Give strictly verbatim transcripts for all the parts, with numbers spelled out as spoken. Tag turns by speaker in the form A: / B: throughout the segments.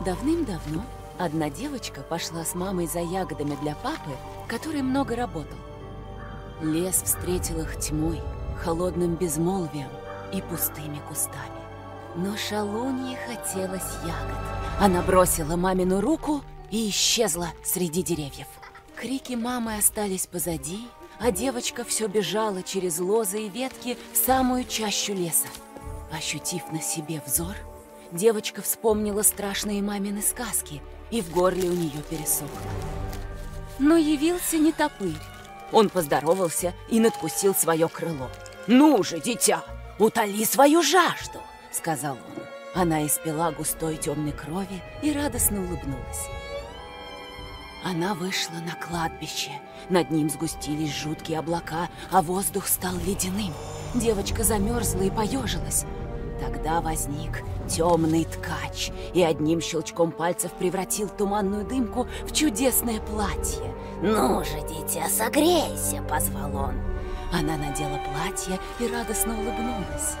A: Давным-давно одна девочка пошла с мамой за ягодами для папы, который много работал. Лес встретил их тьмой, холодным безмолвием и пустыми кустами. Но шалунье хотелось ягод. Она бросила мамину руку и исчезла среди деревьев. Крики мамы остались позади, а девочка все бежала через лозы и ветки в самую чащу леса. Ощутив на себе взор, девочка вспомнила страшные мамины сказки, и в горле у нее пересохло. Но явился не топырь. Он поздоровался и надкусил свое крыло. «Ну же, дитя, утоли свою жажду!» — сказал он. Она испила густой темной крови и радостно улыбнулась. Она вышла на кладбище. Над ним сгустились жуткие облака, а воздух стал ледяным. Девочка замерзла и поежилась. Тогда возник темный ткач и одним щелчком пальцев превратил туманную дымку в чудесное платье. «Ну же, дитя, согрейся!» — позвал он. Она надела платье и радостно улыбнулась.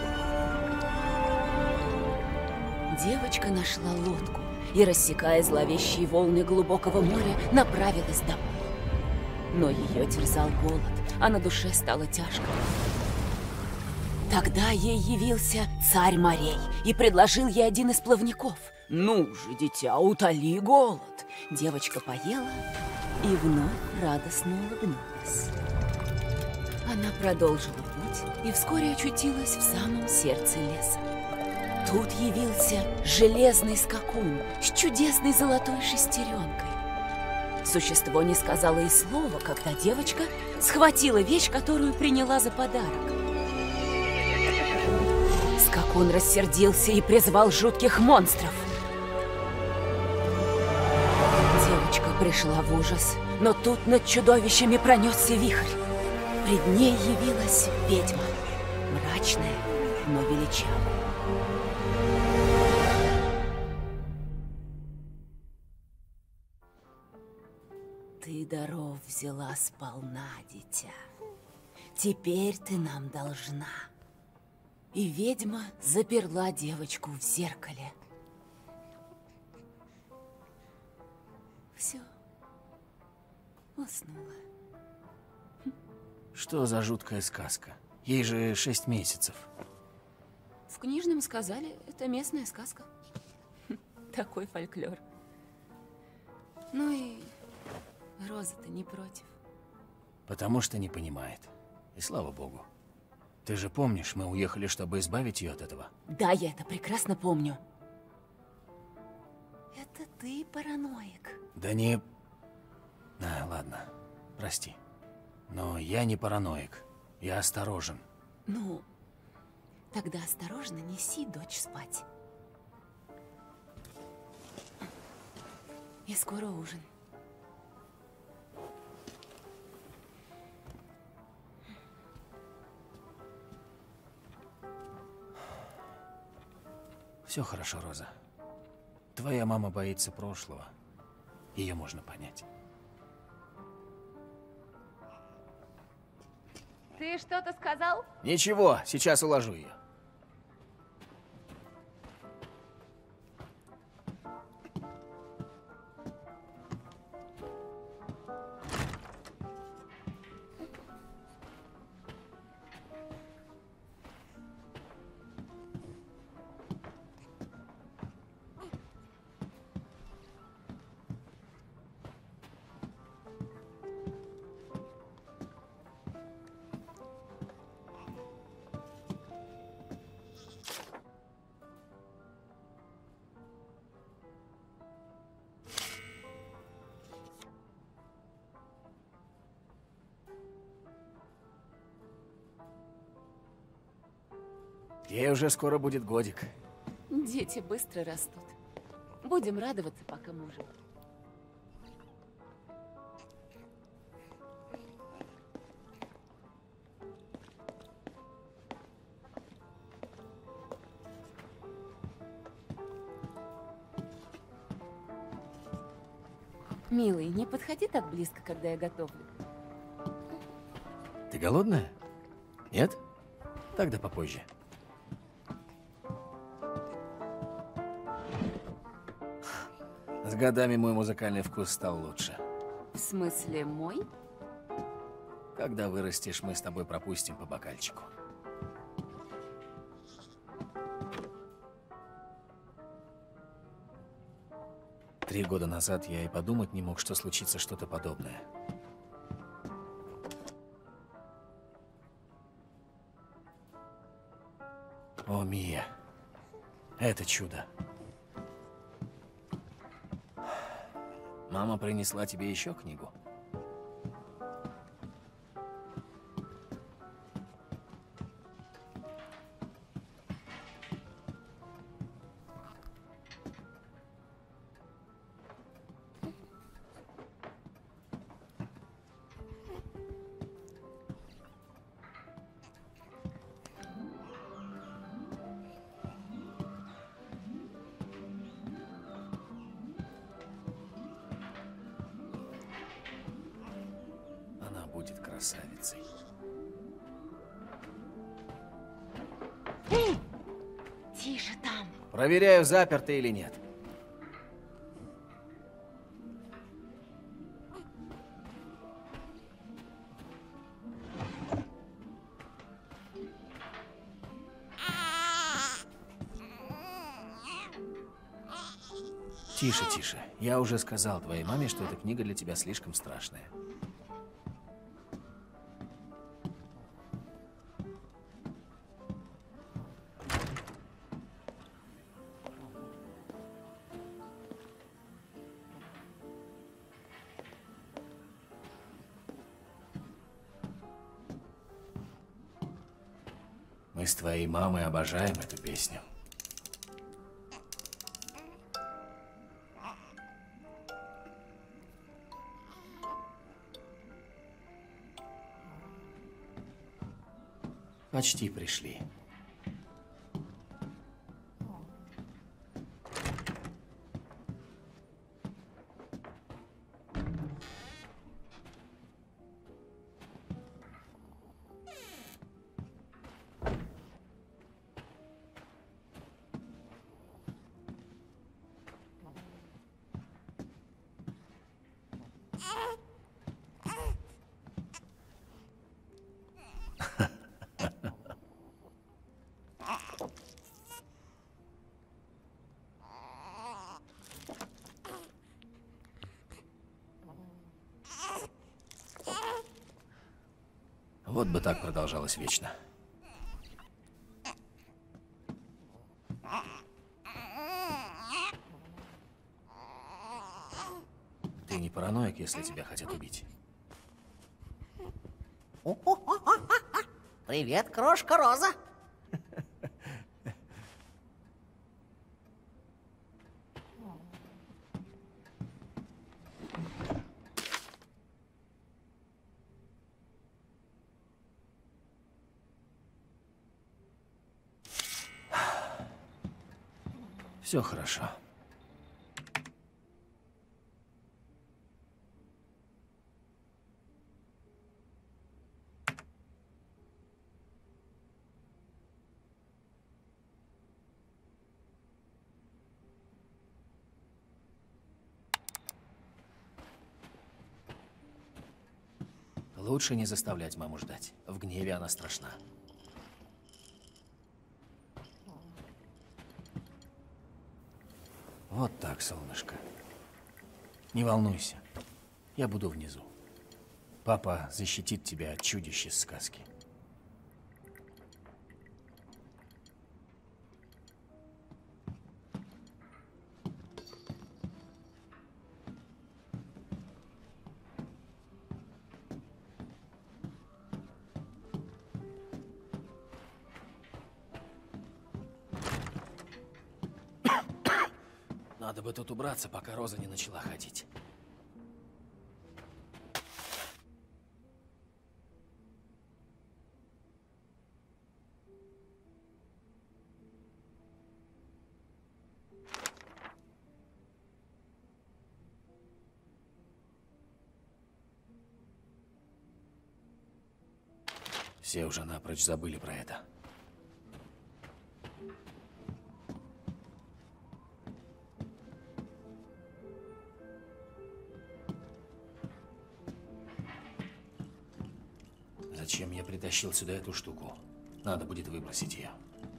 A: Девочка нашла лодку и, рассекая зловещие волны глубокого моря, направилась домой. Но ее терзал голод, а на душе стало тяжко. Тогда ей явился царь морей и предложил ей один из плавников. «Ну же, дитя, утоли голод!» Девочка поела и вновь радостно улыбнулась. Она продолжила путь и вскоре очутилась в самом сердце леса. Тут явился железный скакун с чудесной золотой шестеренкой. Существо не сказало и слова, когда девочка схватила вещь, которую приняла за подарок. Скакун рассердился и призвал жутких монстров. Девочка пришла в ужас, но тут над чудовищами пронесся вихрь. Пред ней явилась ведьма, мрачная, но величавая. Ты даров взяла сполна, дитя. Теперь ты нам должна. И ведьма заперла девочку в зеркале. Все. Уснула.
B: Что за жуткая сказка? Ей же шесть месяцев.
A: В книжном сказали, это местная сказка. Такой фольклор. Ну и Роза-то не против.
B: Потому что не понимает. И слава богу. Ты же помнишь, мы уехали, чтобы избавить ее от этого?
A: Да, я это прекрасно помню. Это ты параноик.
B: Да не... А, ладно, прости. Но я не параноик. Я осторожен.
A: Ну, тогда осторожно неси дочь спать. И скоро ужин.
B: Все хорошо, Роза. Твоя мама боится прошлого. Ее можно понять.
A: Ты что-то сказал?
B: Ничего, сейчас уложу ее. Ей уже скоро будет годик.
A: Дети быстро растут. Будем радоваться, пока можем. Милый, не подходи так близко, когда я готовлю.
B: Ты голодная? Нет? Тогда попозже. С годами мой музыкальный вкус стал лучше.
A: В смысле, мой?
B: Когда вырастешь, мы с тобой пропустим по бокальчику. Три года назад я и подумать не мог, что случится что-то подобное. О, Мия, это чудо. Мама принесла тебе еще книгу? Будет красавицей.
A: Эй! Тише там.
B: Проверяю, заперто или нет. Тише, тише. Я уже сказал твоей маме, что эта книга для тебя слишком страшная. Мы с твоей мамой обожаем эту песню. Почти пришли. Вот бы так продолжалось вечно. Ты не параноик, если тебя хотят убить.
C: Привет, крошка Роза.
B: Все хорошо. Лучше не заставлять маму ждать. В гневе она страшна. Вот так, солнышко. Не волнуйся. Я буду внизу. Папа защитит тебя от чудищ из сказки. Надо бы тут убраться, пока Роза не начала ходить. Все уже напрочь забыли про это. зачем я притащил сюда эту штуку. Надо будет выбросить ее.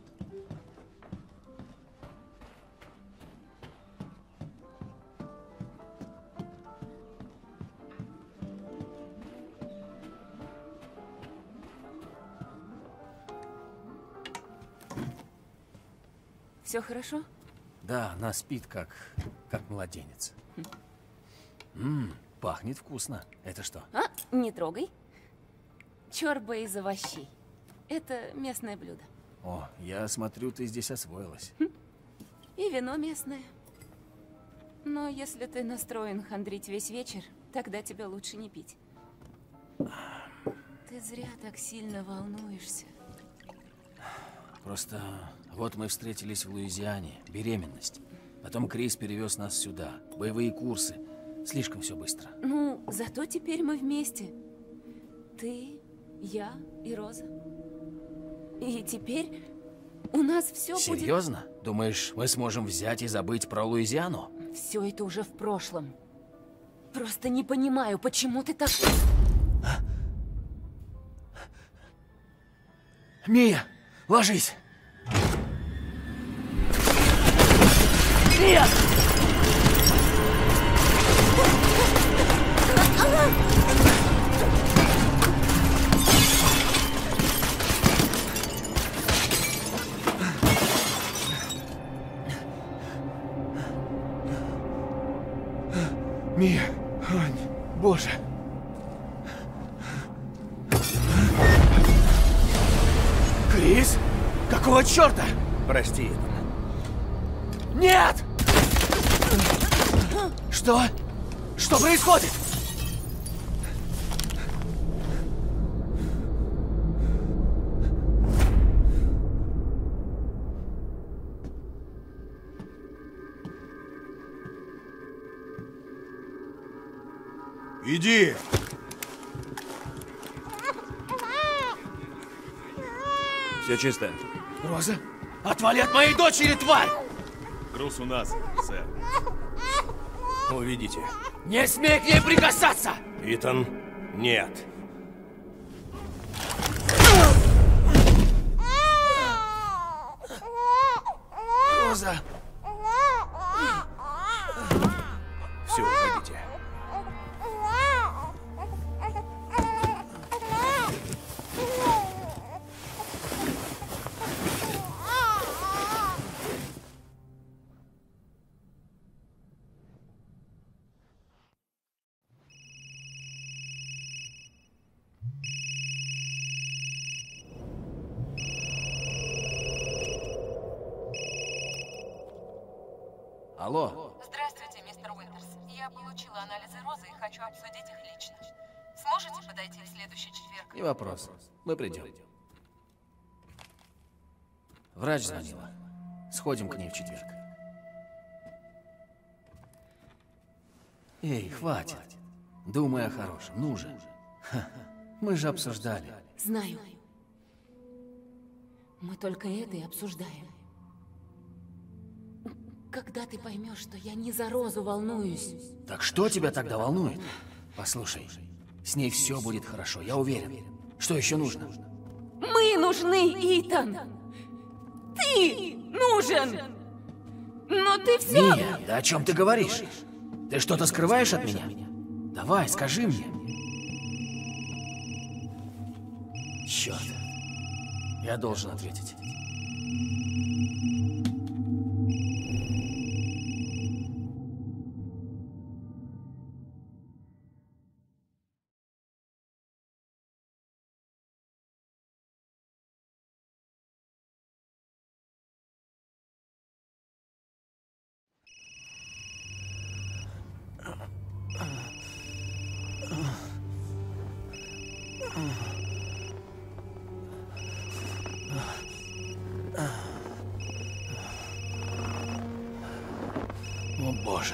A: Все хорошо?
B: Да, она спит как, как младенец. Ммм, пахнет вкусно. Это что?
A: А, не трогай. Чорба из овощей. Это местное блюдо.
B: О, я смотрю, ты здесь освоилась.
A: И вино местное. Но если ты настроен хандрить весь вечер, тогда тебе лучше не пить. Ты зря так сильно волнуешься.
B: Просто вот мы встретились в Луизиане. Беременность. Потом Крис перевез нас сюда. Боевые курсы. Слишком все быстро.
A: Ну, зато теперь мы вместе. Ты, я и Роза. И теперь у нас все будет...
B: Серьезно? Думаешь, мы сможем взять и забыть про Луизиану?
A: Все это уже в прошлом. Просто не понимаю, почему ты так...
B: А? Мия, ложись! Нет! Мия, Ань, боже. Крис? Какого черта?
C: Прости, Итан.
B: Нет! Что? Что происходит?
C: Иди! Все чисто.
B: Роза, отвали от моей дочери, тварь!
C: Груз у нас, сэр. Увидите.
B: Не смей к ней прикасаться!
C: Итан, нет.
B: Роза!
C: Все, уходите.
B: Алло.
D: Здравствуйте, мистер Уинтерс. Я получила анализы Розы и хочу обсудить их лично. Сможете подойти в следующий четверг?
B: Не вопрос. Мы придем. Врач звонила. Сходим к ней в четверг. Эй, хватит. Думай о хорошем. Ну же. Ха, мы же обсуждали.
A: Знаю. Мы только это и обсуждаем. Когда ты поймешь, что я не за Розу волнуюсь?
B: Так что тебя тогда волнует? Послушай, с ней все будет хорошо, я уверен. Что еще нужно?
A: Мы нужны, Итан! Ты нужен! Но ты все...
B: Мия, да о чем ты говоришь? Ты что-то скрываешь от меня? Давай, скажи мне. Черт. Я должен ответить. О, Боже.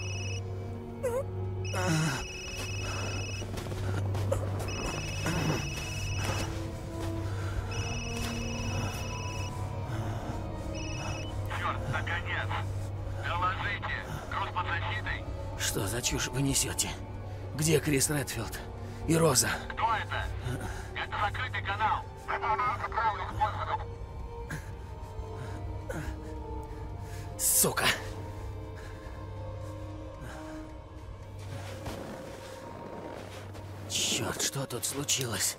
E: Черт, наконец! Доложите! Груз под защитой!
B: Что за чушь вы несете? Где Крис Редфилд? И Роза.
E: Кто это? Это закрытый канал. Выполняйте правила способом.
B: Сука. Черт, что тут случилось?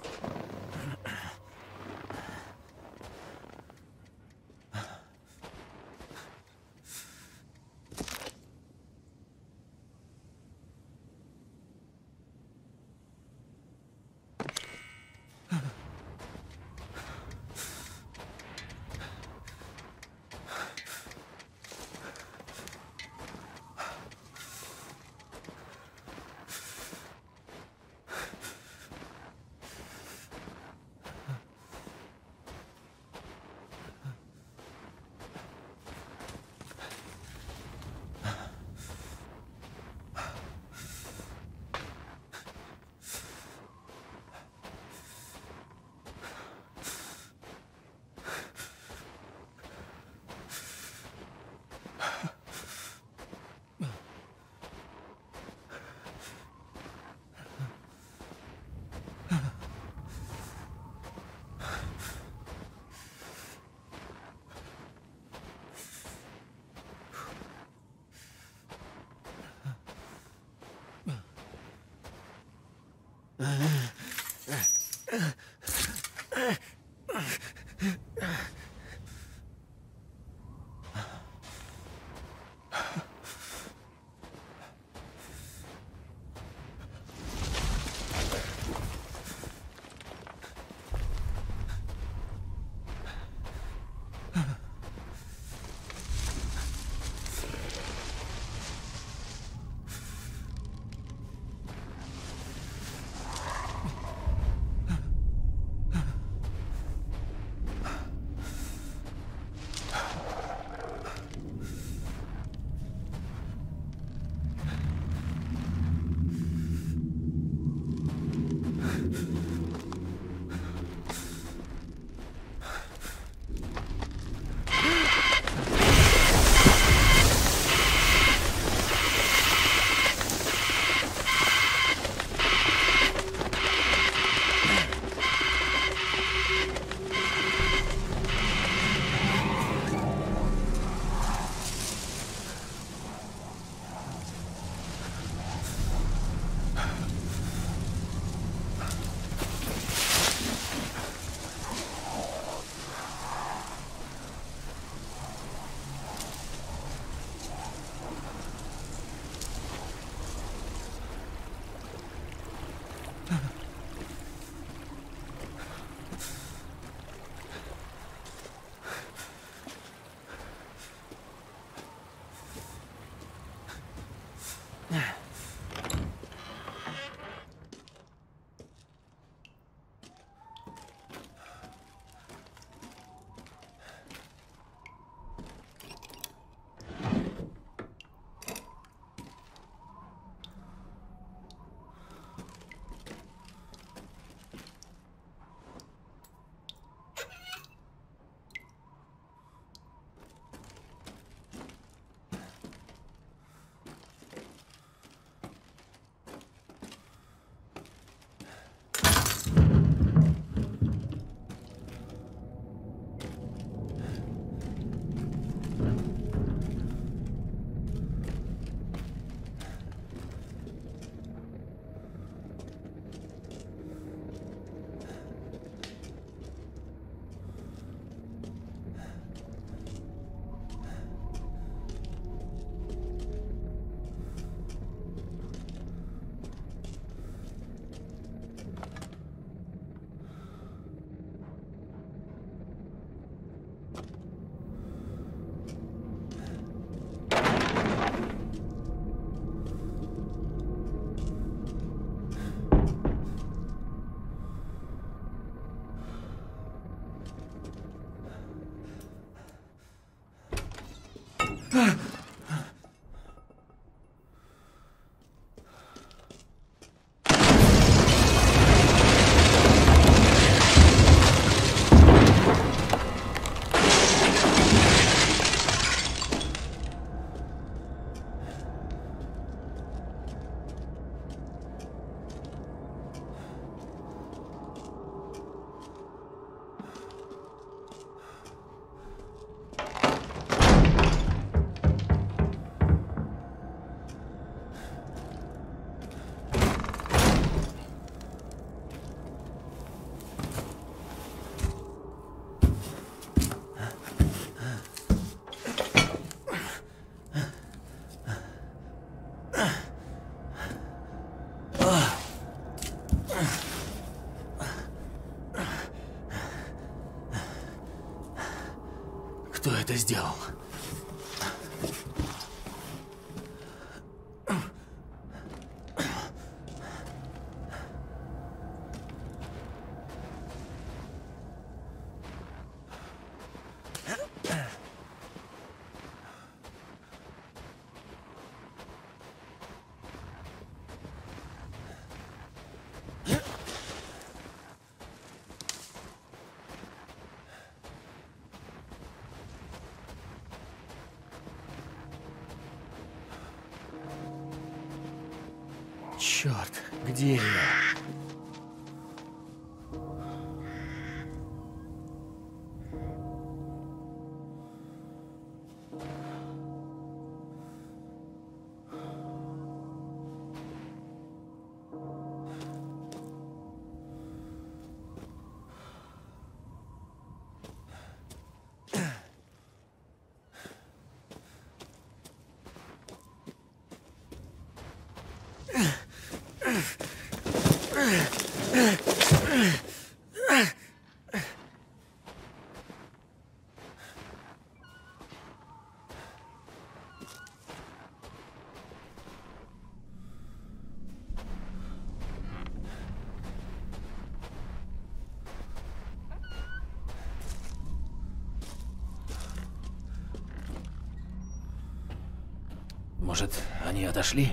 B: ты сделал? Черт, где я? Может, они отошли?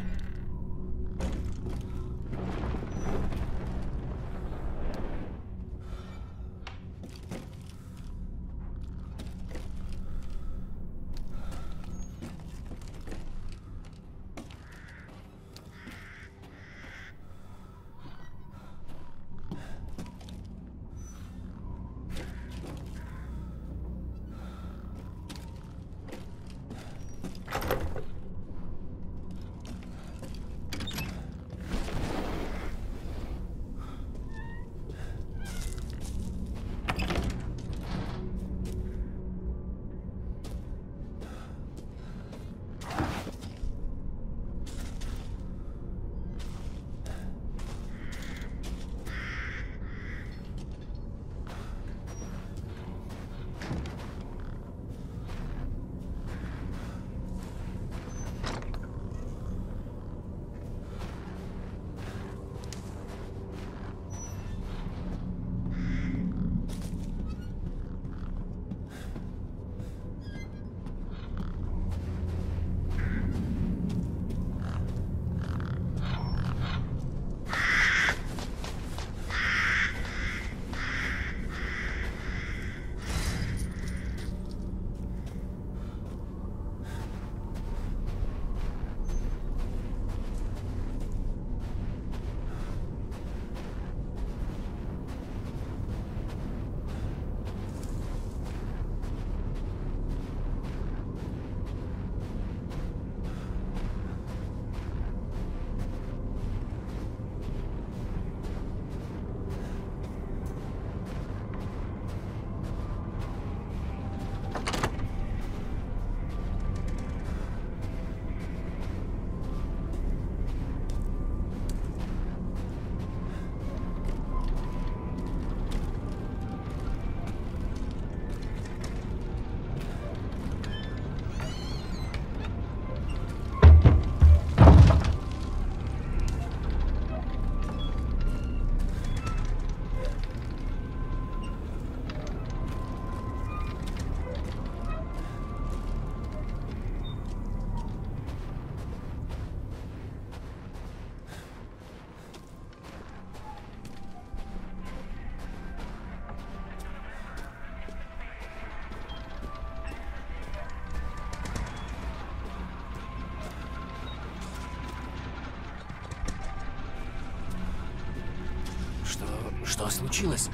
B: Что случилось?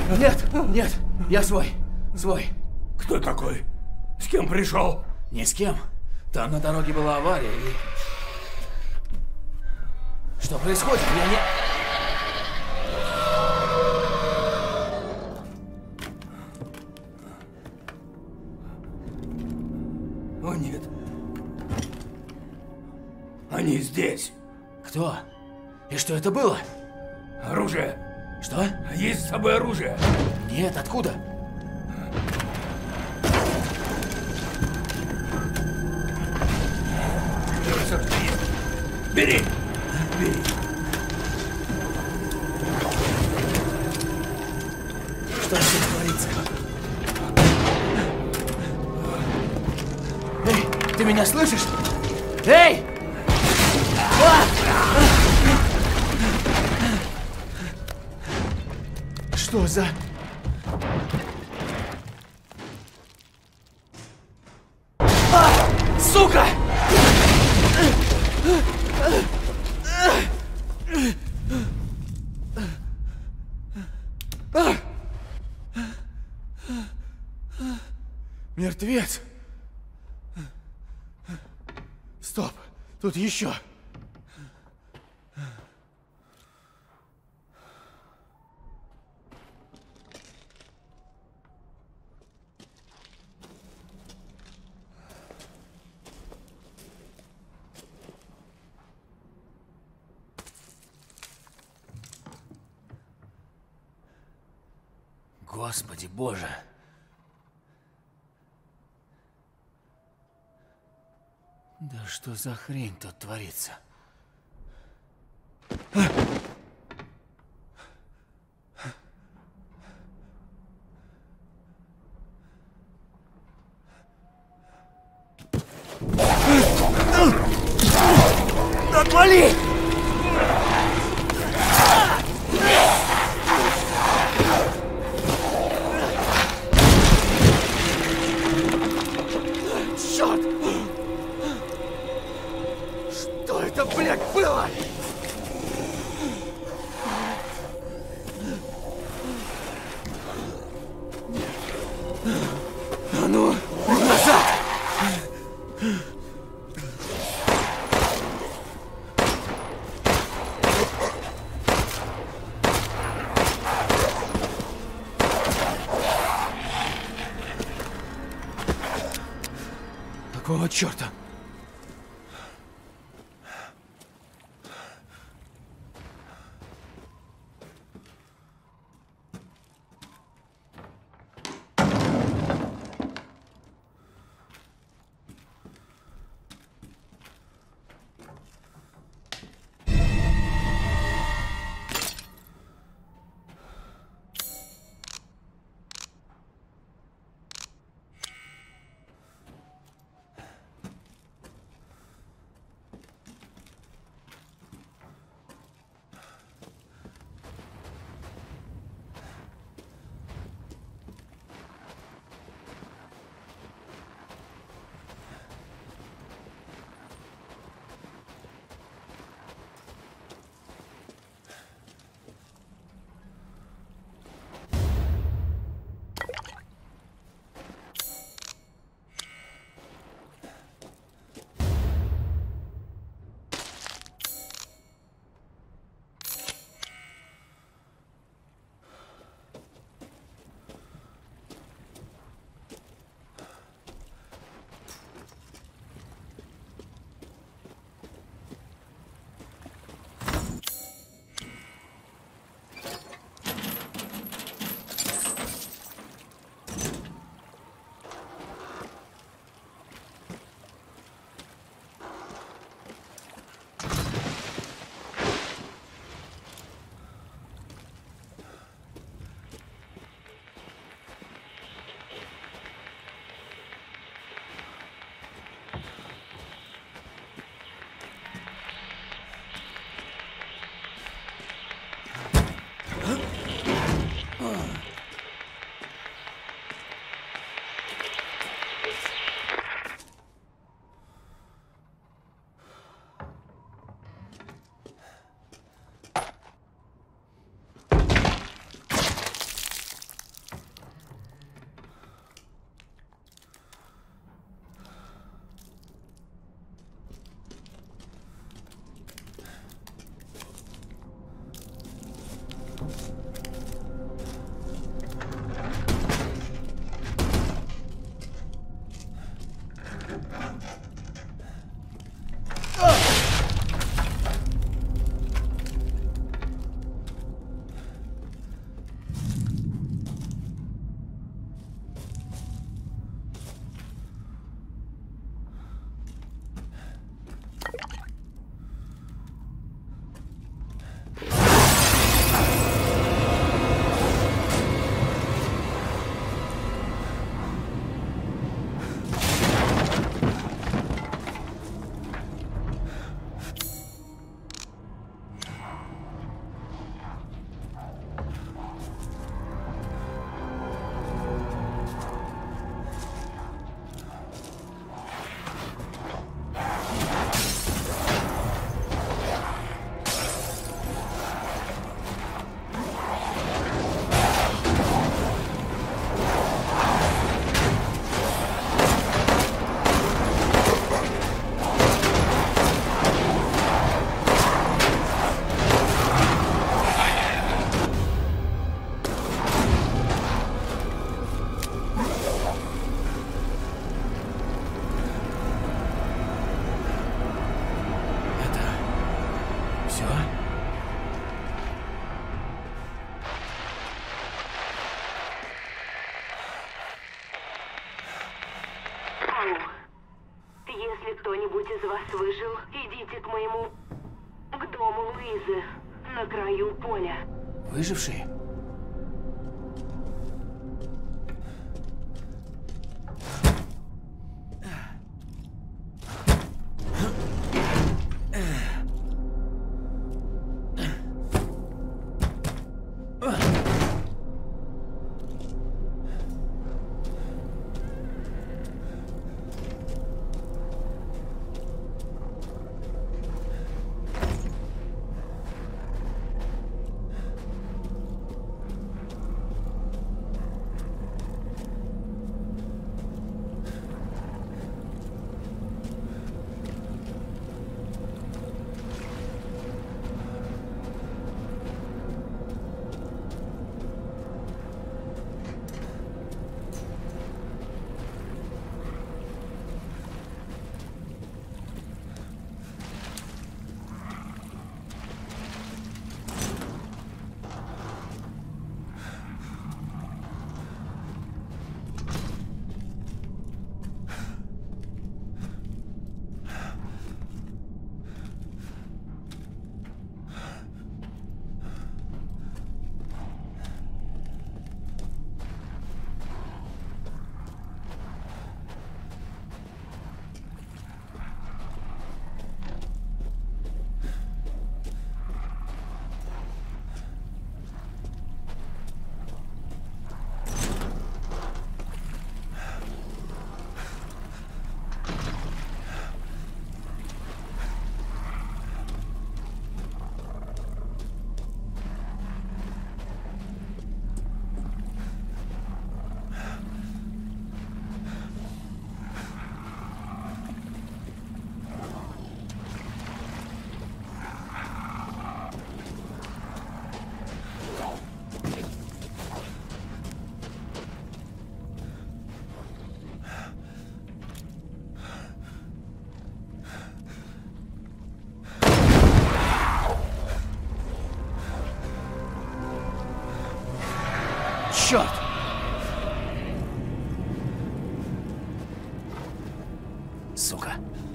B: Нет, нет, я свой, свой.
C: Кто такой? С кем пришел?
B: Ни с кем. Там на дороге была авария и... Что происходит? Я не...
C: О, нет. Они здесь.
B: Кто? И что это было?
C: Оружие.
B: Что?
C: Есть с собой оружие?
B: Нет, откуда?
C: Все, что есть. Бери! Бери.
B: Что здесь творится? Эй, ты меня слышишь? Эй! А! Что за... А! Сука! Мертвец. Стоп, тут еще. Господи Боже. Да что за хрень тут творится? Отвали! Черт! Что это, блядь, было? А ну, назад! Какого черта?
F: кто-нибудь из вас выжил, идите к моему... к дому Луизы, на краю поля.
B: Выжившие? Черт! Сука.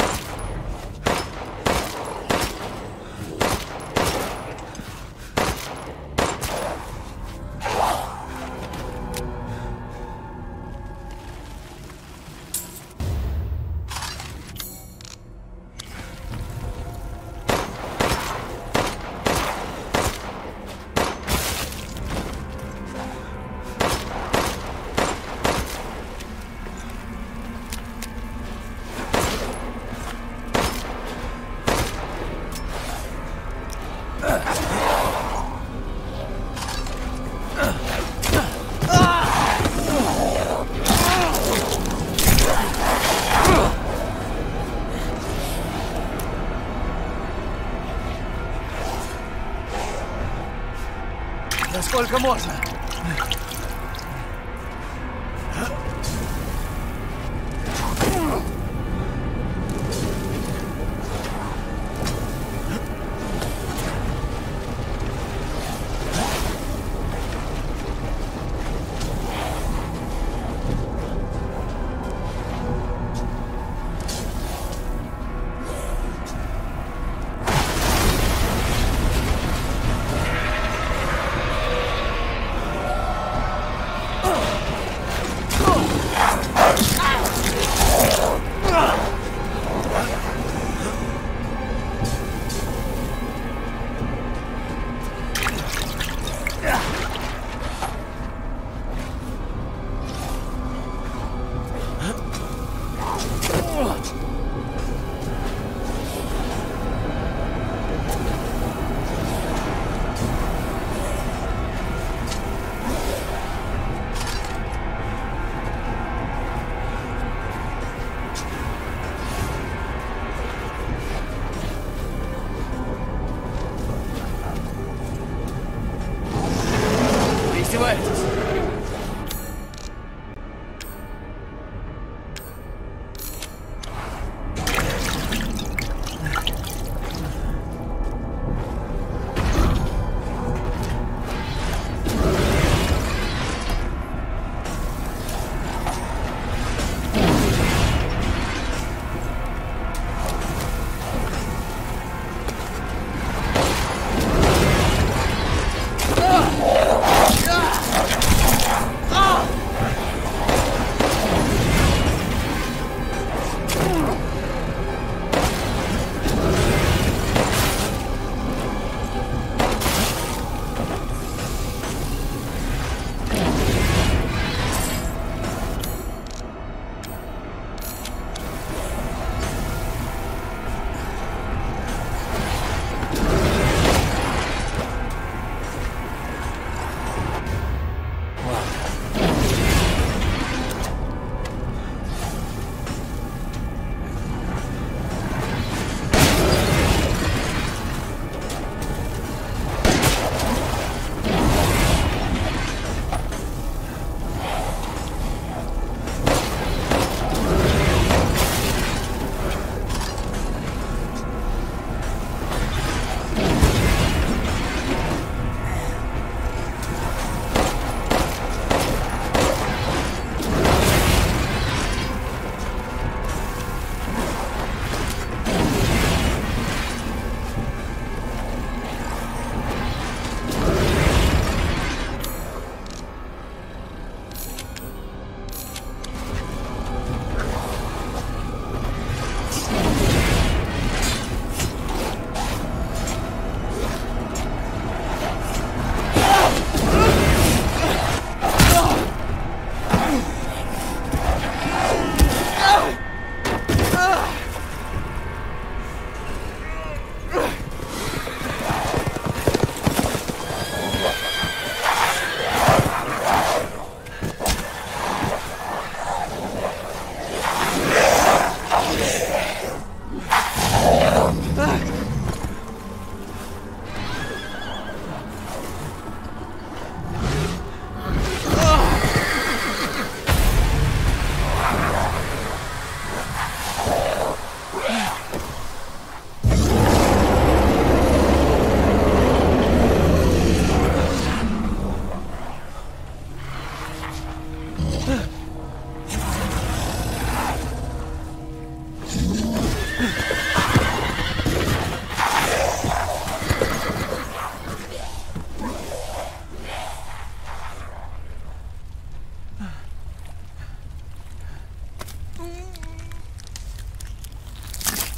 B: Да сколько можно?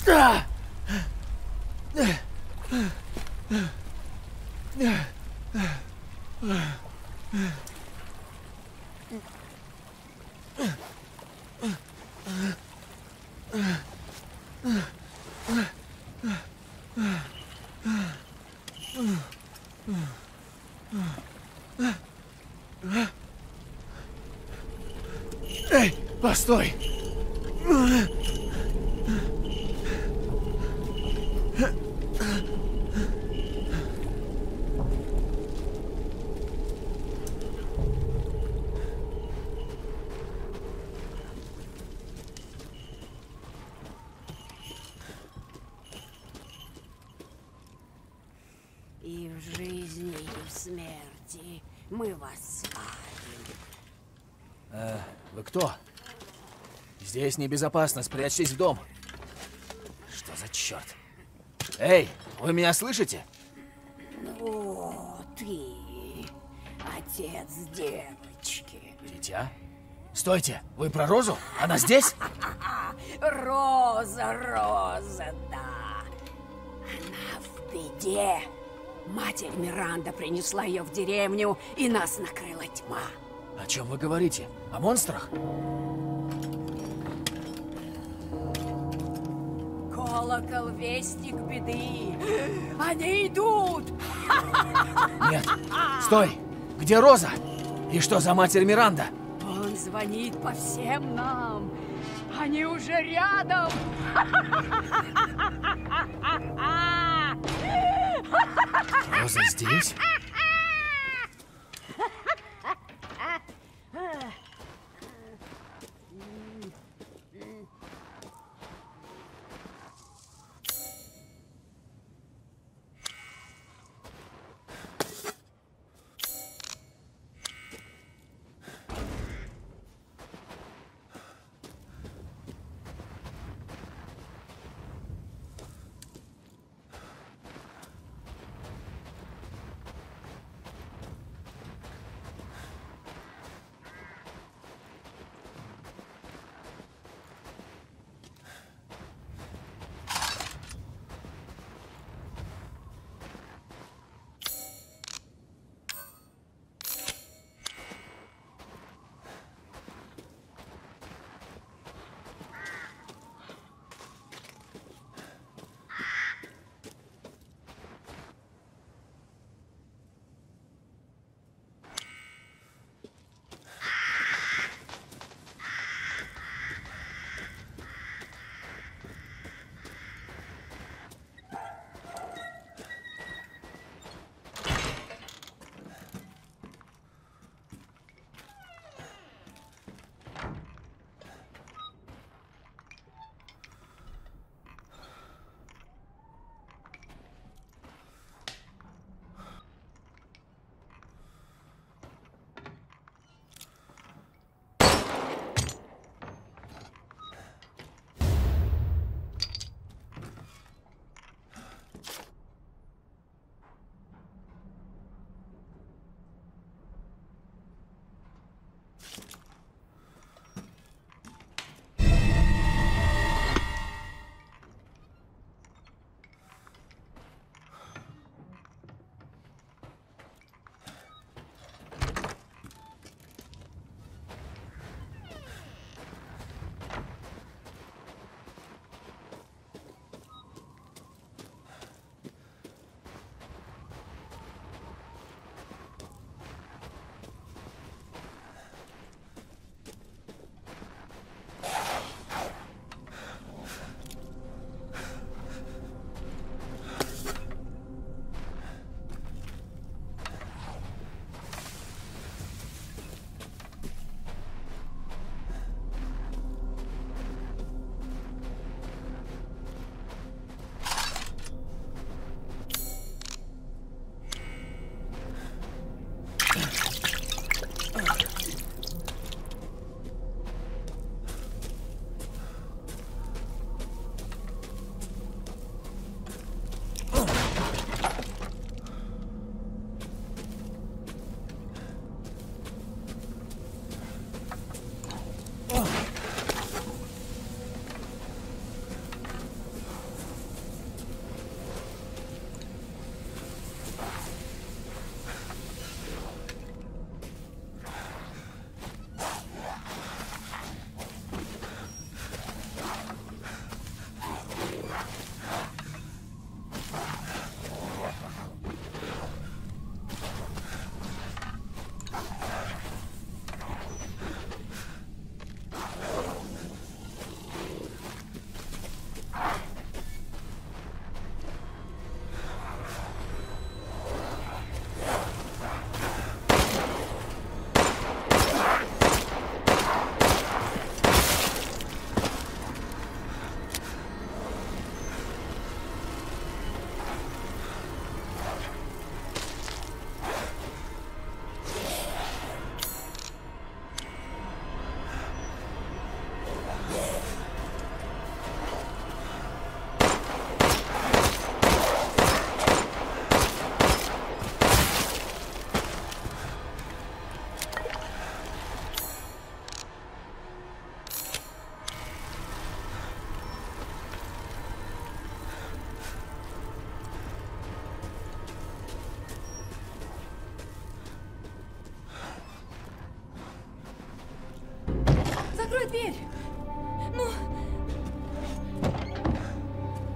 B: Эй, постой!
G: И в жизни, и в смерти мы вас славим.
B: А, вы кто? Здесь небезопасно, спрячьтесь в дом. Что за черт? Эй, вы меня слышите?
G: О, ты, отец девочки.
B: Дитя? Стойте, вы про Розу? Она здесь?
G: Роза, Роза, да. Она в беде. Матерь Миранда принесла ее в деревню, и нас накрыла тьма.
B: О чем вы говорите? О монстрах?
G: Колокол, вестник беды. Они идут.
B: Нет. Стой! Где Роза? И что за матерь Миранда?
G: Он звонит по всем нам. Они уже рядом.
B: Роза здесь?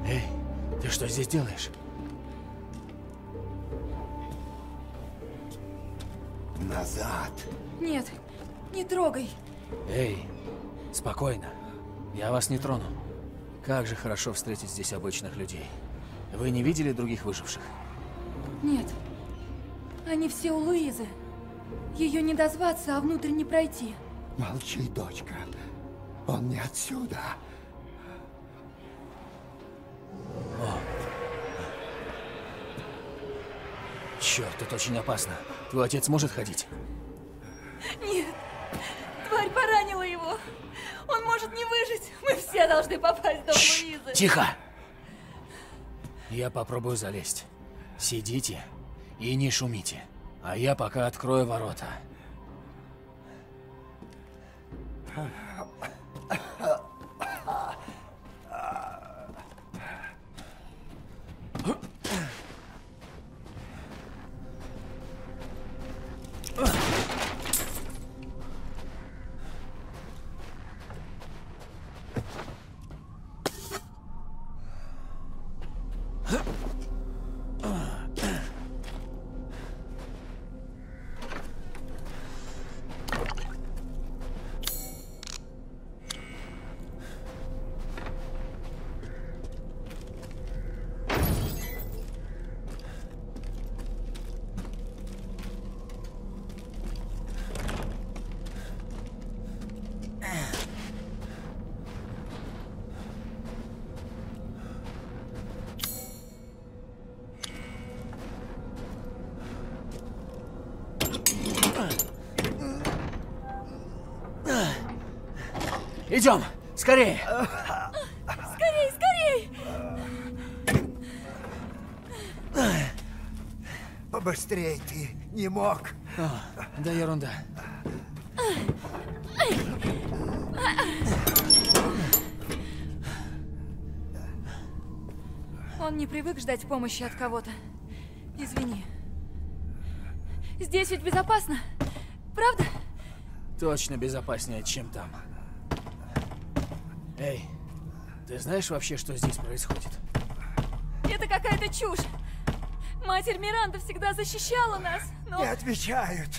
B: Эй, ты что здесь делаешь?
H: Назад.
I: Нет, не трогай.
B: Эй, спокойно. Я вас не трону. Как же хорошо встретить здесь обычных людей. Вы не видели других выживших?
I: Нет. Они все у Луизы. Ее не дозваться, а внутрь не пройти.
H: Молчи, дочка. Он не отсюда.
B: О. Черт, тут очень опасно. Твой отец может ходить?
I: Нет. Тварь поранила его. Он может не выжить. Мы все должны попасть в дом Луизы.
B: Тихо! Я попробую залезть. Сидите и не шумите. А я пока открою ворота. Идем! Скорее!
I: Скорей, скорей!
H: Побыстрей, ты не мог.
B: О, да ерунда.
I: Он не привык ждать помощи от кого-то. Извини. Здесь ведь безопасно, правда?
B: Точно безопаснее, чем там. Эй, ты знаешь вообще, что здесь происходит?
I: Это какая-то чушь. Матерь Миранда всегда защищала нас, но...
H: Не отвечают.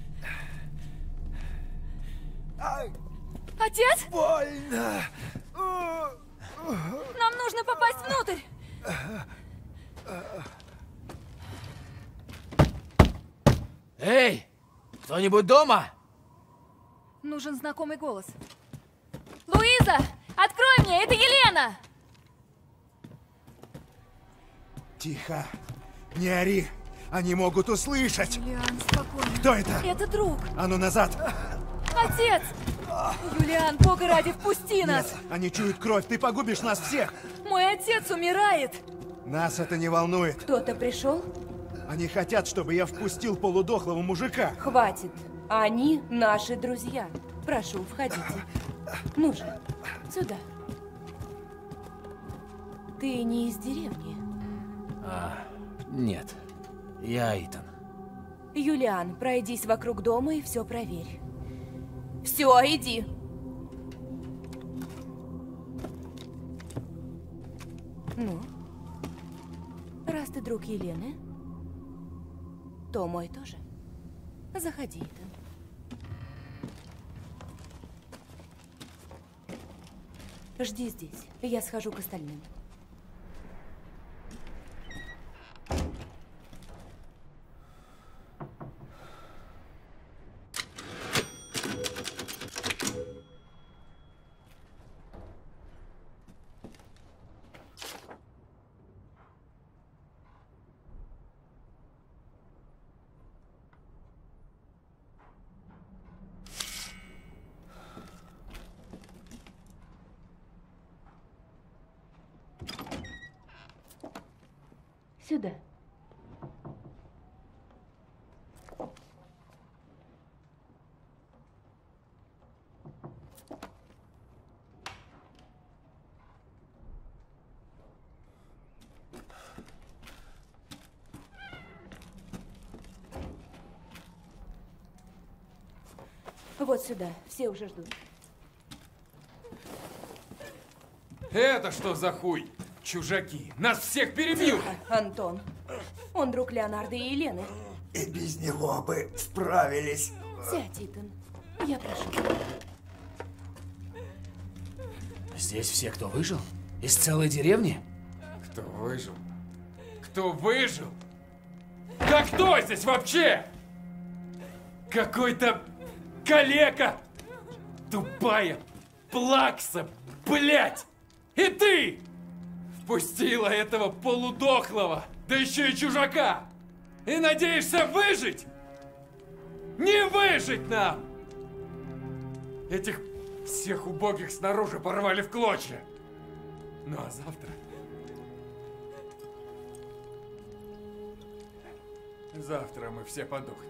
H: Ай,
I: Отец?
H: больно.
I: Нам нужно попасть внутрь.
B: Эй, кто-нибудь дома?
I: Нужен знакомый голос. Луиза, открой мне, это Елена!
H: Тихо. Не ори. Они могут услышать.
I: Юлиан, спокойно.
H: Кто это?
I: Это друг.
H: А ну назад.
I: Отец! Юлиан, Бога ради, впусти нас!
H: Нет, они чуют кровь. Ты погубишь нас всех.
I: Мой отец умирает!
H: Нас это не волнует.
J: Кто-то пришел?
H: Они хотят, чтобы я впустил полудохлого мужика.
J: Хватит. Они наши друзья. Прошу, входите. Ну же, сюда. Ты не из деревни?
B: А, нет. Я Итан.
J: Юлиан, пройдись вокруг дома и все проверь. Все, иди. Ну, раз ты друг Елены, то мой тоже. Заходи, Итан. Жди здесь, я схожу к остальным. Сюда. Вот сюда. Все уже ждут.
K: Это что за хуй? Чужаки! Нас всех перебьют!
J: Антон, он друг Леонардо и Елены.
C: И без него бы справились.
J: Сядь, Итан. Я прошу.
B: Здесь все, кто выжил? Из целой деревни?
K: Кто выжил? Кто выжил? Да кто здесь вообще? Какой-то калека! Тупая плакса, блядь! И ты! Впустила этого полудохлого, да еще и чужака! И надеешься выжить? Не выжить нам! Этих всех убогих снаружи порвали в клочья. Ну а завтра... Завтра мы все подохнем.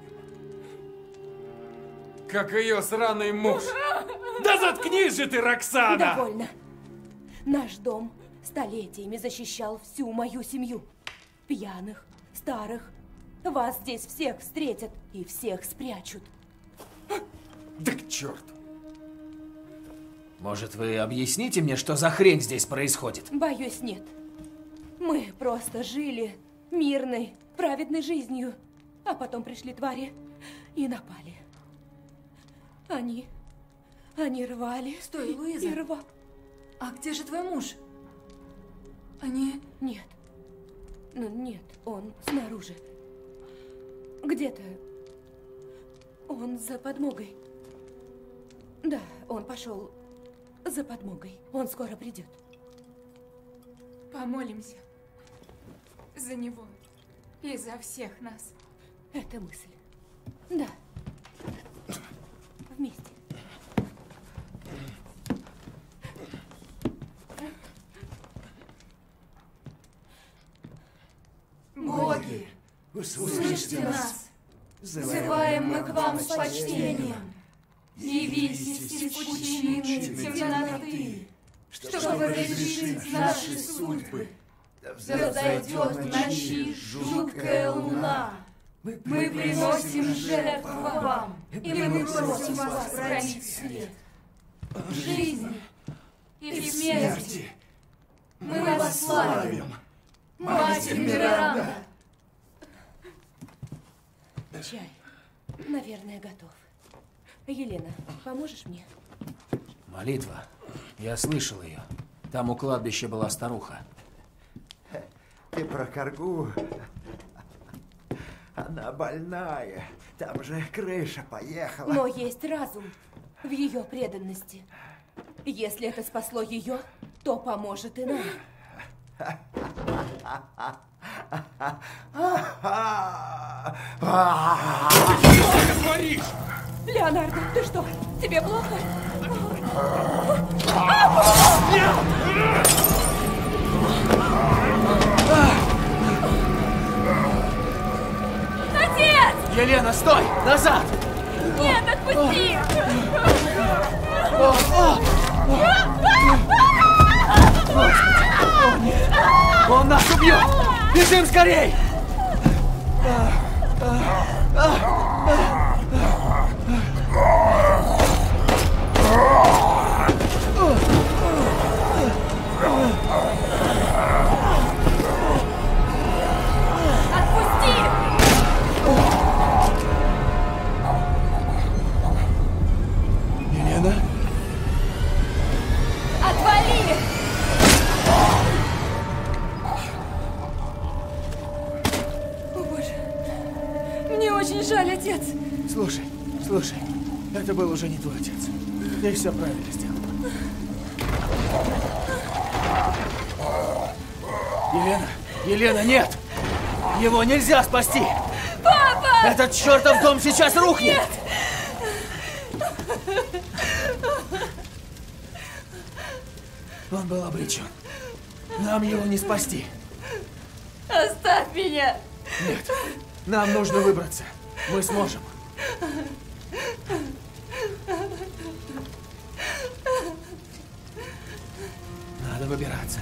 K: Как ее сраный муж. Да заткнись же ты, Роксана!
J: Довольно. Наш дом столетиями защищал всю мою семью. Пьяных, старых. Вас здесь всех встретят и всех спрячут.
K: Да к черту.
B: Может, вы объясните мне, что за хрень здесь происходит?
J: Боюсь, нет. Мы просто жили мирной, праведной жизнью. А потом пришли твари и напали. Они... Они рвали...
I: Стой, Луиза.
J: И рва...
I: А где же твой муж? Они...
J: Нет. Ну, нет, он снаружи. Где-то. Он за подмогой. Да, он пошел за подмогой. Он скоро придет.
I: Помолимся за него и за всех нас.
J: Это мысль. Да. Вместе.
I: Боги, услышьте нас. Взываем мы к вам с почтением. Явитесь из пучины темноты, чтобы разрешить наши судьбы. Да взойдет в ночи жуткая луна. Мы приносим жертву вам, и мы просим вас хранить свет. В жизни и в смерти мы вас славим. Матерь Миранда!
J: Чай, наверное, готов. Елена, поможешь мне?
B: Молитва. Я слышал ее. Там у кладбища была старуха.
C: Ты про коргу? Она больная. Там же крыша поехала.
J: Но есть разум в ее преданности. Если это спасло ее, то поможет и нам.
K: Что ты творишь?
J: Леонардо, ты что? Тебе плохо?
I: Отец!
B: Елена, стой! Назад!
I: Нет, отпусти!
B: Он нас убьет! Бежим скорей!
I: Отпусти!
B: Елена?
I: Отвали! О, Боже. Мне очень жаль, отец.
B: Слушай, слушай. Это был уже не твой отец. Ты все правильно сделал. Елена! Елена, нет! Его нельзя спасти!
I: Папа!
B: Этот чертов дом сейчас рухнет!
I: Нет!
B: Он был обречен. Нам его не спасти.
I: Оставь меня!
B: Нет, нам нужно выбраться. Мы сможем. Надо выбираться.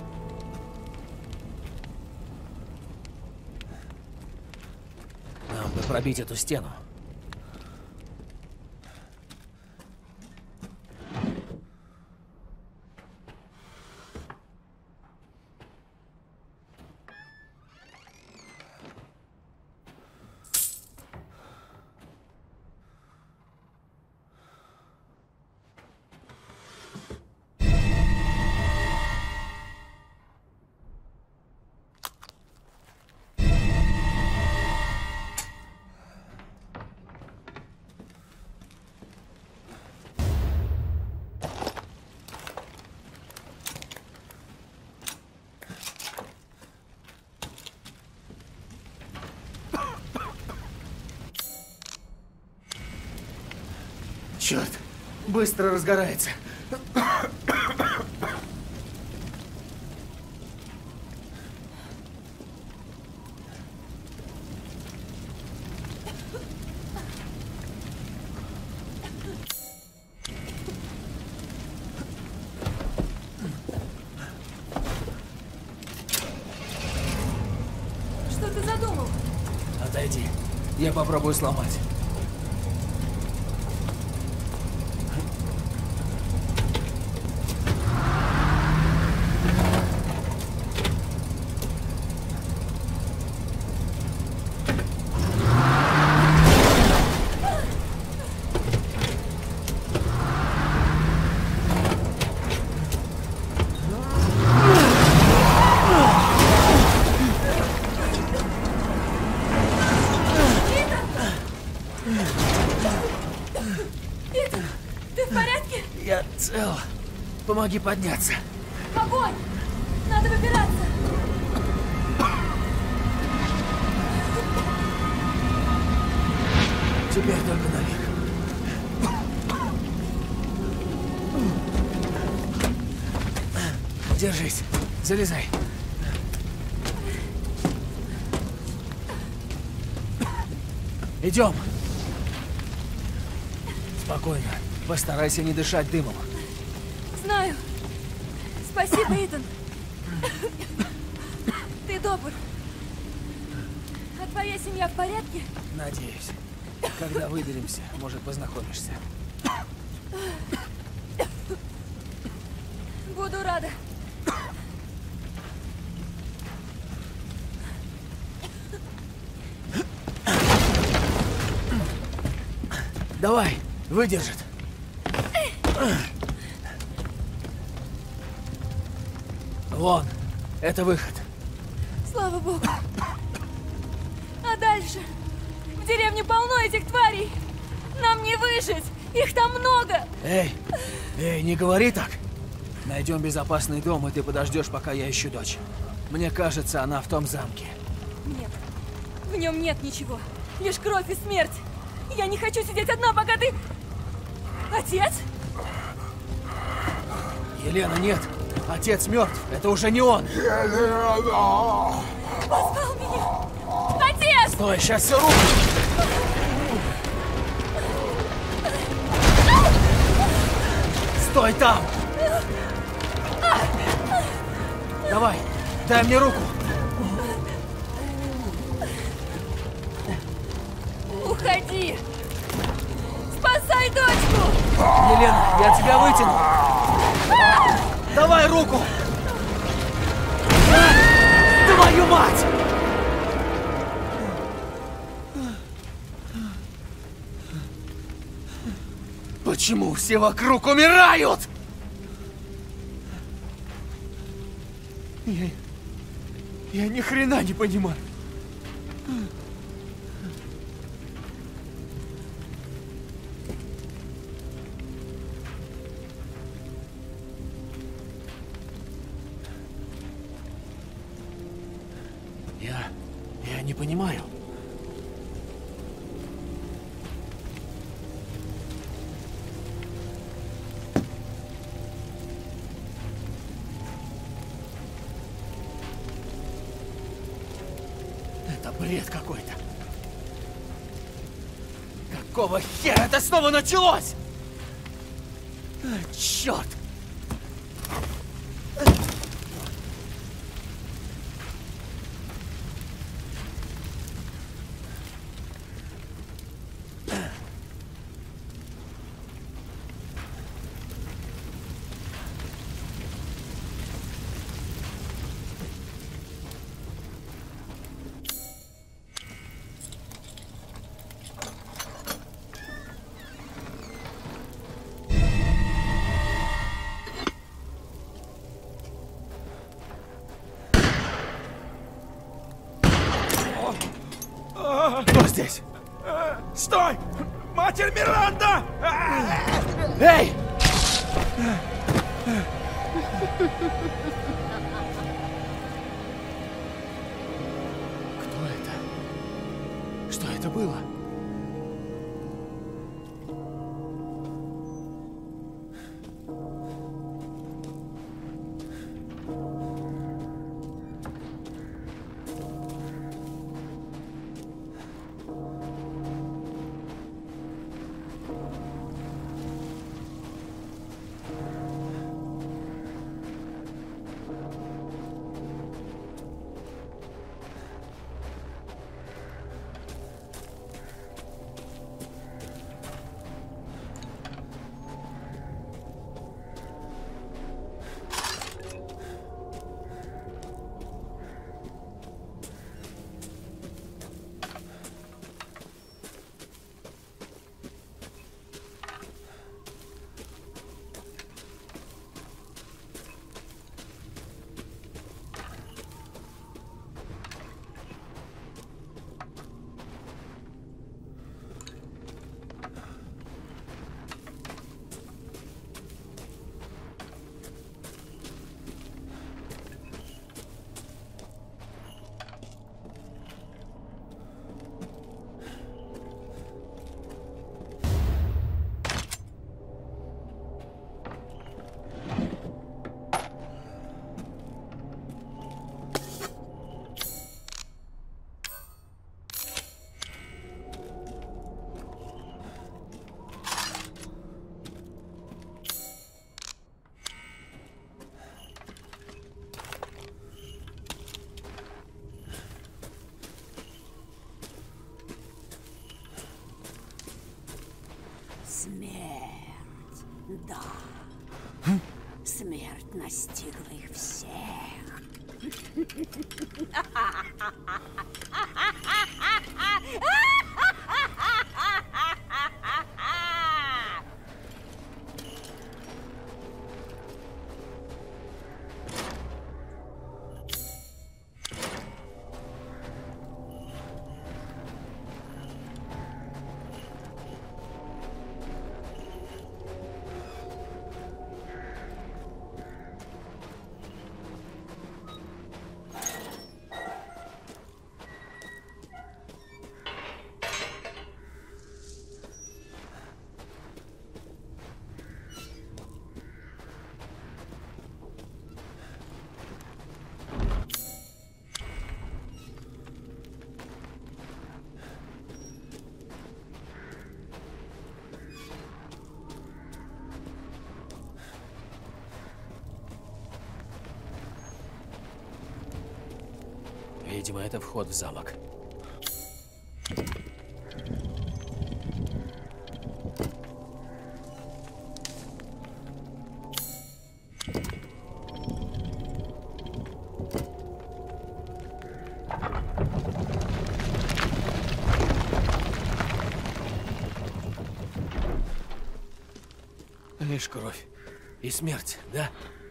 B: Нам бы пробить эту стену. Черт, быстро разгорается.
I: Что ты задумал?
B: Отойди, я попробую сломать. Помоги подняться.
I: Огонь! Надо выбираться.
B: Теперь только наверх. Держись. Залезай. Идем. Спокойно. Постарайся не дышать дымом.
I: Знаю. Спасибо, Итан. Ты добр. А твоя семья в порядке?
B: Надеюсь. Когда выберемся, может, познакомишься.
I: Буду рада.
B: Давай, выдержит. Вон, это выход.
I: Слава богу. А дальше? В деревне полно этих тварей. Нам не выжить. Их там много.
B: Эй, эй, не говори так. Найдем безопасный дом, и ты подождешь, пока я ищу дочь. Мне кажется, она в том замке.
I: Нет, в нем нет ничего. Лишь кровь и смерть. Я не хочу сидеть одна, пока ты... Отец?
B: Елена, нет. Отец мертв. Это уже не он.
I: Позвал меня. Отец!
B: Стой, сейчас все рухнет. Стой там! Давай, дай мне руку.
I: Уходи! Спасай дочку!
B: Елена, я тебя вытяну. Давай руку! А! Твою мать! Почему все вокруг умирают? Я, я ни хрена не понимаю. Я... я не понимаю. Это бред какой-то. Какого хера это снова началось? А, черт! Кто здесь?
H: Стой! Матерь Миранда!
B: Эй! Кто это? Что это было?
G: Смерть, да. Смерть настигла их всех.
B: Видимо, это вход в замок. Лишь кровь и смерть, да?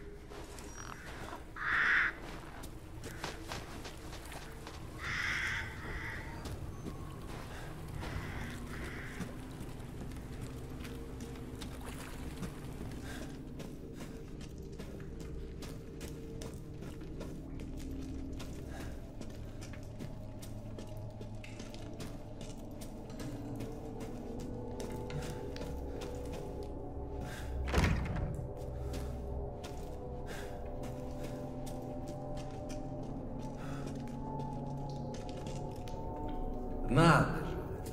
L: Надо же.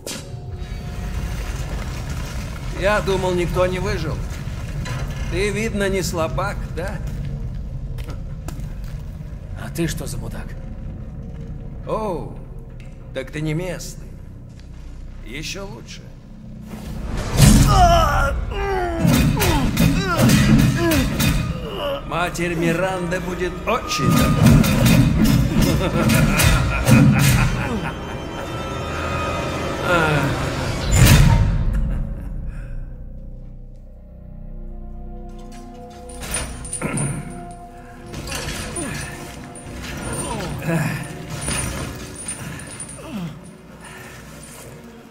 L: Я думал, никто не выжил. Ты, видно, не слабак, да?
B: А ты что за мудак?
L: Оу, так ты не местный. Еще лучше. Матерь Миранда будет очень довольна.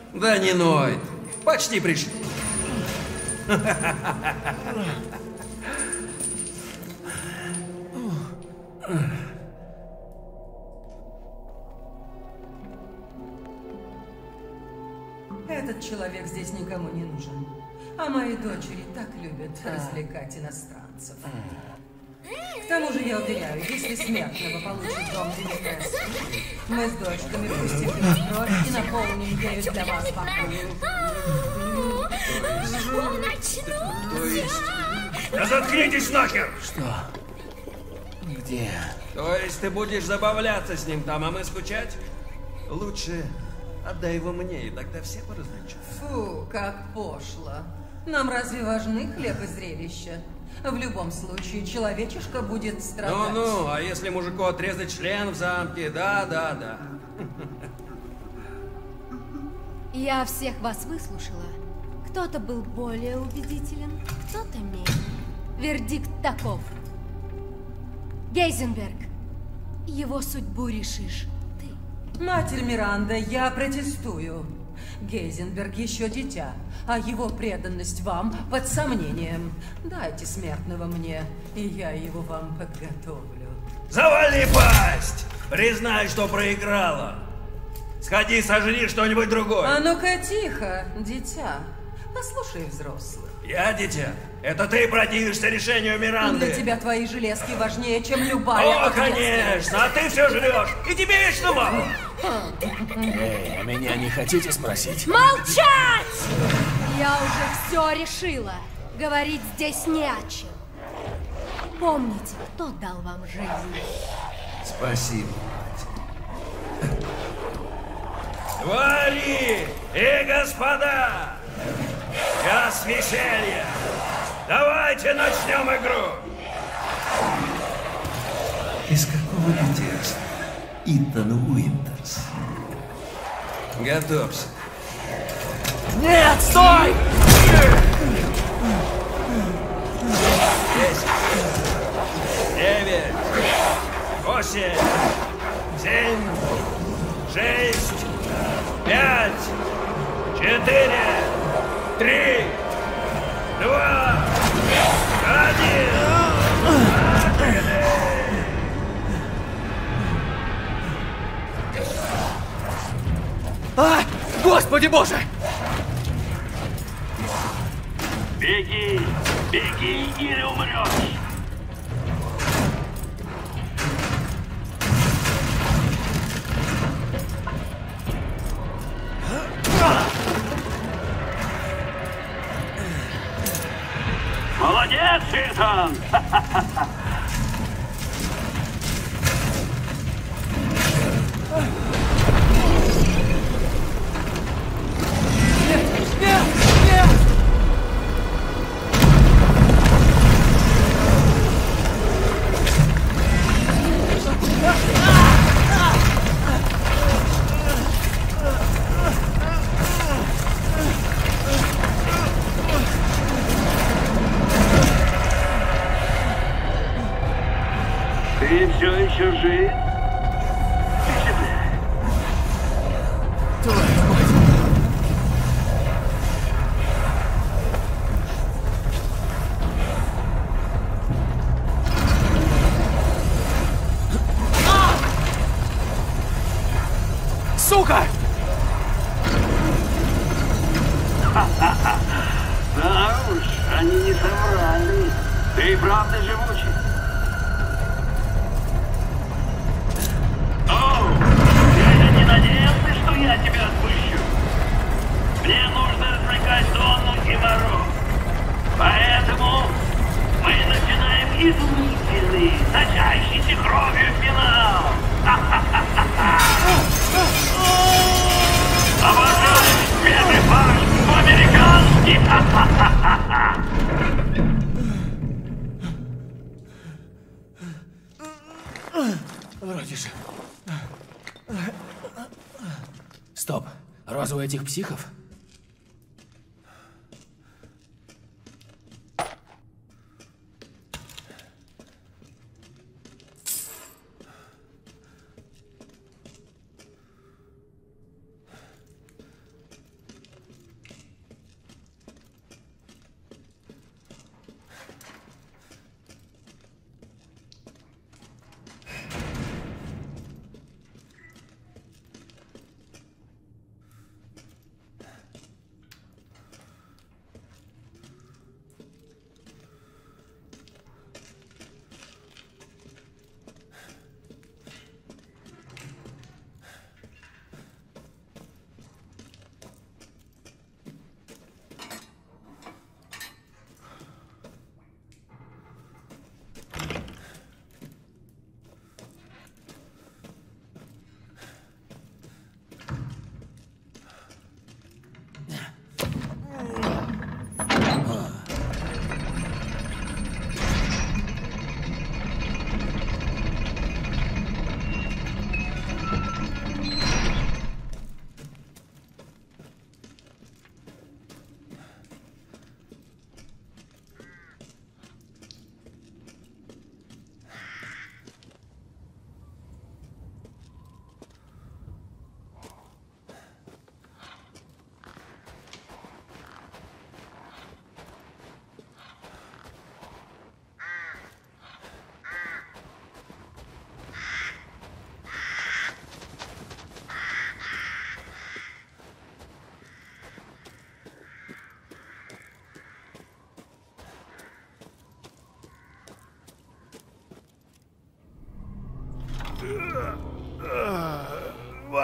L: Да не ной. Почти пришли.
M: Этот человек здесь никому не нужен. А мои дочери так любят развлекать иностранцев. К тому же, я уверяю, если смертного получит дом Димитресса, мы с дочками пустим их в кровь и наполним ею для вас покой.
L: То есть...
C: Да заткнитесь нахер!
B: Что? Где?
L: То есть ты будешь забавляться с ним там, а мы скучать? Лучше отдай его мне, и тогда все поразвлечут.
M: Фу, как пошло. Нам разве важны хлеб и зрелища? В любом случае, человечишка будет страдать.
L: Ну-ну, а если мужику отрезать член в замке? Да-да-да.
N: Я всех вас выслушала. Кто-то был более убедителен, кто-то менее. Вердикт таков. Гейзенберг, его судьбу решишь ты.
M: Матерь Миранда, я протестую. Гейзенберг еще дитя, а его преданность вам под сомнением. Дайте смертного мне, и я его вам подготовлю.
C: Завали пасть! Признай, что проиграла. Сходи, сожри что-нибудь другое.
M: А ну-ка тихо, дитя. Послушай взрослых.
C: Я дитя? Это ты противишься решению Миранды.
M: Для тебя твои железки важнее, чем любая
C: О, конечно, а ты все жрешь, и тебе вечно мало.
B: Эй, а меня не хотите спросить?
N: Молчать! Я уже все решила. Говорить здесь не о чем. Помните, кто дал вам жизнь?
L: Спасибо.
C: Твари и господа! Час веселья! Давайте начнем игру!
L: Из какого детства? Итан Уинтерс. Готовься.
B: Нет, стой!
C: Десять, девять, восемь, семь, шесть, пять, четыре, три, два, один.
B: А! Господи боже!
E: Беги, беги или умрешь. Молодец, Итан! Ты все еще жив?
B: Сука!
E: Да уж, они не соврали. Ты и правда живучий. О, ты же не надеялся, что я тебя отпущу? Мне нужно развлекать Донну и воров. Поэтому мы начинаем изумительный, сочащийся кровью финал. Обожаю свежий фарш по-американски.
B: Вроде же. Стоп. Разве у этих психов?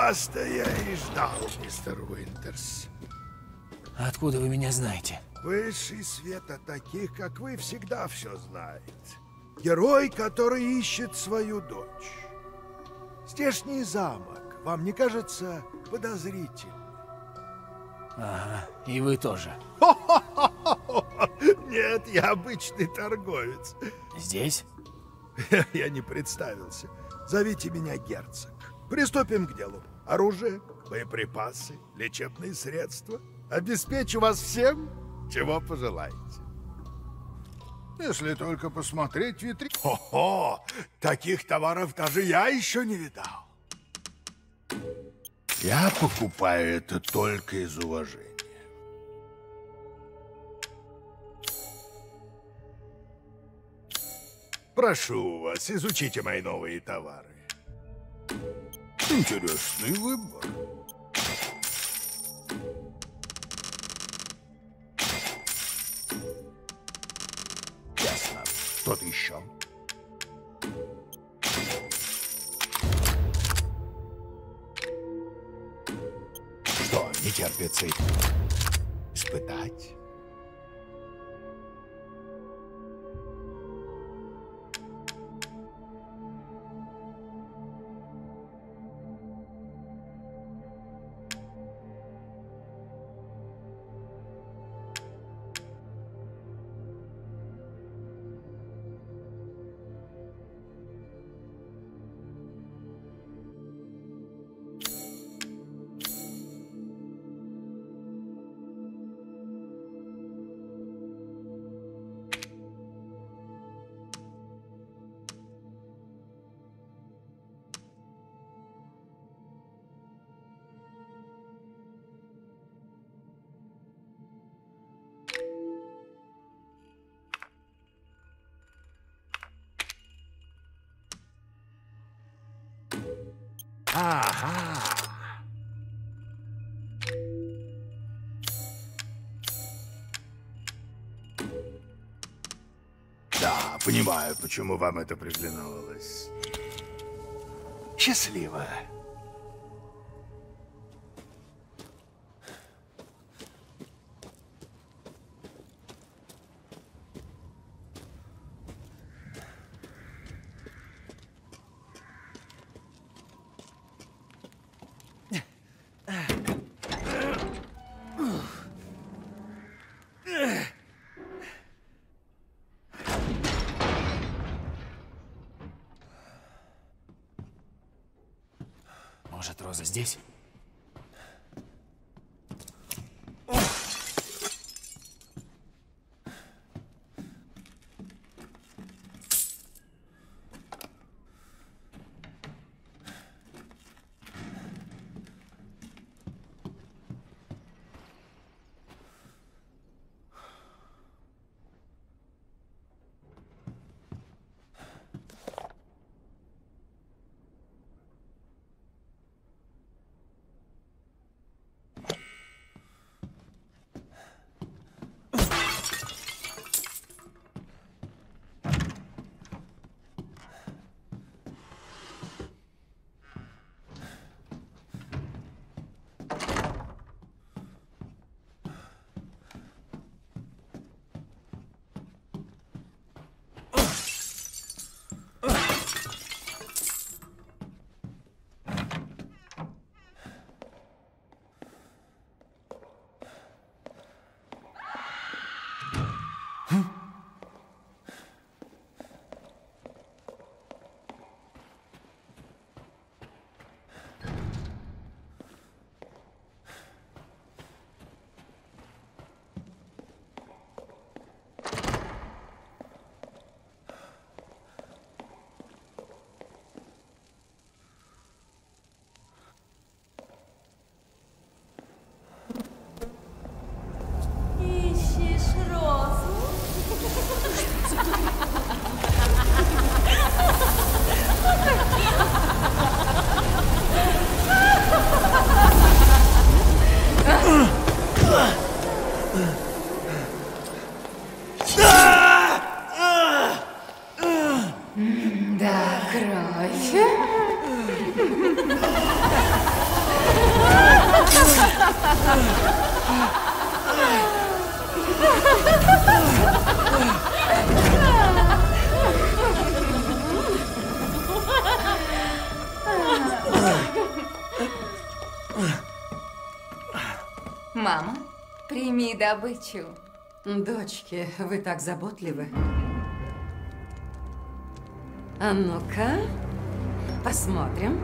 O: Вас-то я и ждал, мистер Уинтерс.
B: Откуда вы меня знаете?
O: Высший свет от таких, как вы, всегда все знает. Герой, который ищет свою дочь. Здешний замок вам не кажется подозрительным?
B: Ага, и вы тоже.
O: Нет, я обычный торговец.
B: Здесь?
O: Я не представился. Зовите меня герцог. Приступим к делу. Оружие, боеприпасы, лечебные средства. Обеспечу вас всем, чего пожелаете. Если только посмотреть витрину. Хо-хо! Таких товаров даже я еще не видал. Я покупаю это только из уважения. Прошу вас, изучите мои новые товары. Интересный выбор. Ясно. Что-то еще? Что, не терпится испытать? Ага. Да, понимаю, почему вам это приглянулось. Счастливо.
B: Может, Роза здесь?
I: Да, кровь. Мама, прими добычу.
M: Дочки, вы так заботливы. А ну-ка, посмотрим.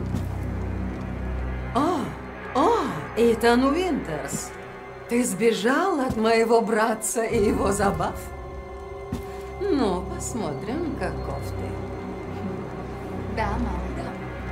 M: О, о, Итан Уинтерс. Ты сбежал от моего братца и его забав? Ну, посмотрим, каков ты.
I: Да, мама, да.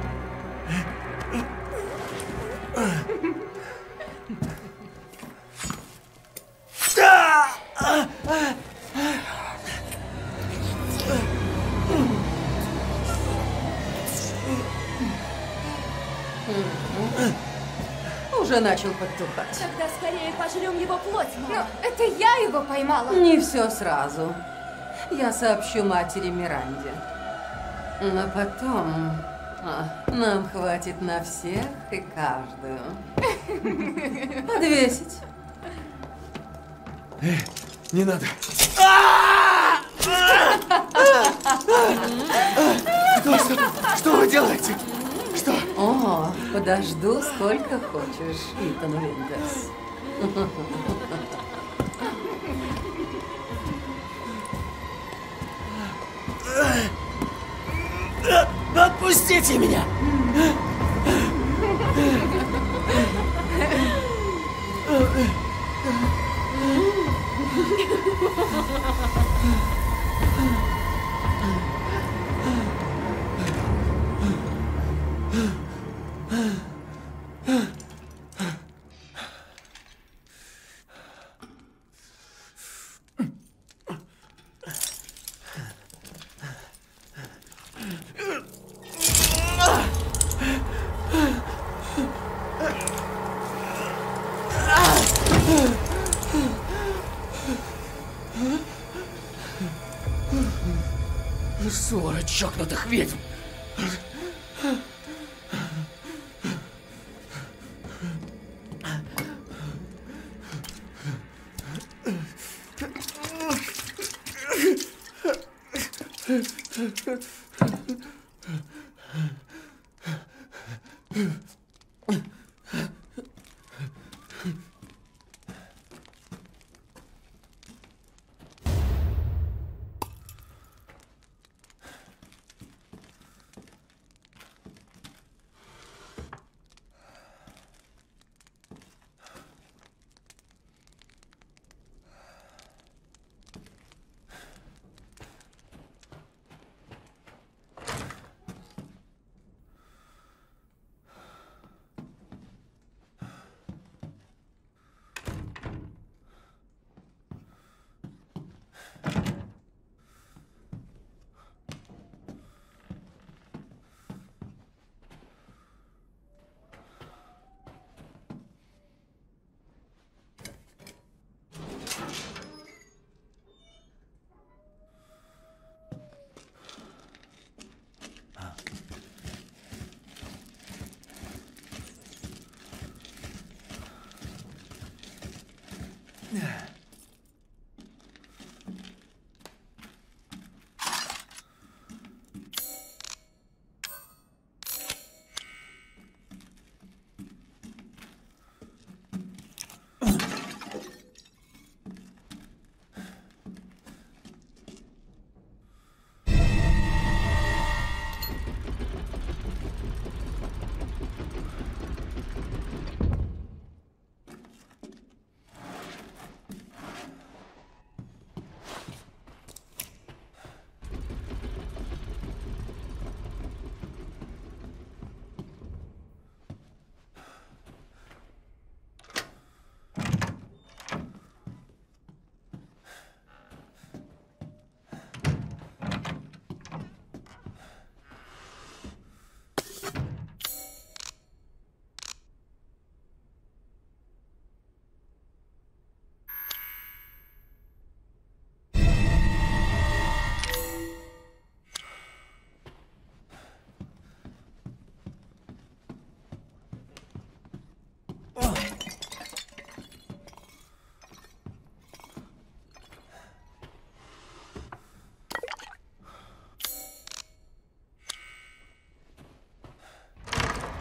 M: Уже начал подтухать.
I: Тогда скорее пожрем его плоть, мама. Но это я его поймала.
M: Не все сразу. Я сообщу матери Миранде. Но потом а, нам хватит на всех и каждую. Подвесить.
B: Э, не надо. Что, что, что вы делаете? Что?
M: О, подожду сколько хочешь, Итан Уинтерс.
B: Отпустите меня! Ссора чокнутых ведьм.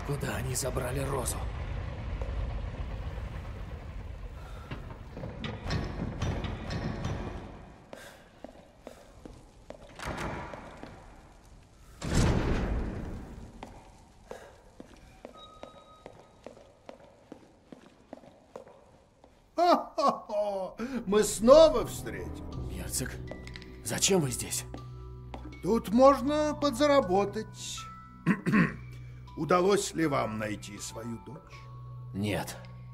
B: Куда они забрали Розу?
O: Хо-хо-хо! Мы снова встретились.
B: Герцог, зачем вы здесь?
O: Тут можно подзаработать. Удалось ли вам найти свою дочь?
B: Нет.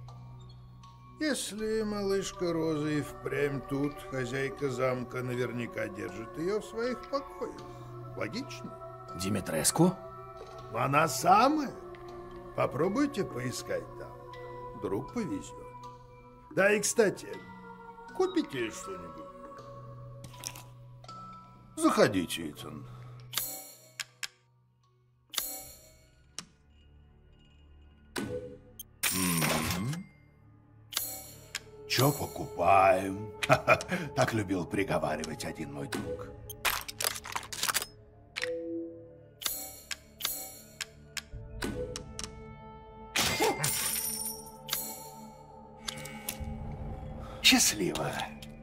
O: Если малышка Роза и впрямь тут, хозяйка замка наверняка держит ее в своих покоях. Логично?
B: Димитреску?
O: Она самая. Попробуйте поискать там. Вдруг повезет. Да и, кстати, купите что-нибудь. Заходите, Итан. Чё покупаем? Так любил приговаривать один мой друг. Счастливо.